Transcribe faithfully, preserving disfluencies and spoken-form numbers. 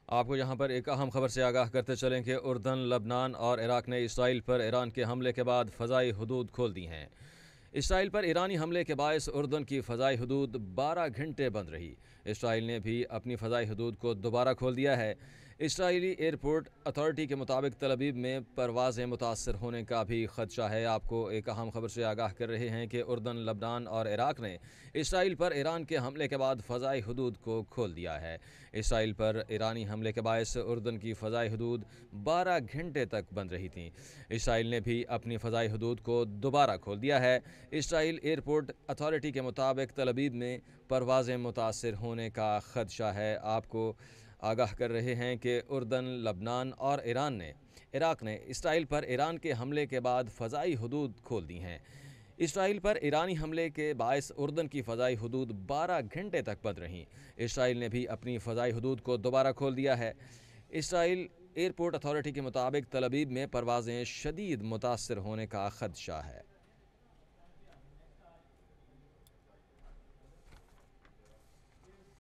آپ کو یہاں پر ایک اہم خبر سے آگاہ کرتے چلیں کہ اردن، لبنان اور عراق نے اسرائیل پر ایران کے حملے کے بعد فضائی حدود کھول دی ہیں۔ اسرائیل پر ایرانی حملے کے باعث اردن کی فضائی حدود بارہ گھنٹے بند رہی۔ اسرائیل نے بھی اپنی فضائی حدود کو دوبارہ کھول دیا ہے۔ اسرائیلی ایئرپورٹ اتھارٹی کے مطابق تل ابیب میں پروازیں متاثر ہونے کا بھی خدشہ ہے۔ آپ کو ایک اہم خبر سے آگاہ کر رہے ہیں کہ اردن، لبنان اور عراق نے اسرائیل پر ایران کے حملے کے بعد فضائی حدود کو کھول دیا ہے۔ اسرائیل پر ایرانی حملے کے باعث اردن کی فضائی حدود بارہ گھنٹے تک بند رہی تھیں۔ اسرائیل نے بھی اپنی فضائی حدود کو دوبارہ کھول دیا ہے۔ اسرائیل ایئرپورٹ اتھارٹی کے مطابق تل ابیب میں پروازیں متاثر ہونے کا خدشہ ہے۔ آپ کو آگاہ کر رہے ہیں کہ اردن، لبنان اور ایران نے عراق نے اسرائیل پر ایران کے حملے کے بعد فضائی حدود کھول دی ہیں۔ اسرائیل پر ایرانی حملے کے باعث اردن کی فضائی حدود بارہ گھنٹے تک بند رہیں۔ اسرائیل نے بھی اپنی فضائی حدود کو دوبارہ کھول دیا ہے۔ اسرائیل ایئرپورٹ اتھارٹی کے مطابق تل ابیب میں پروازیں شدید متاثر ہونے کا خدشہ ہے۔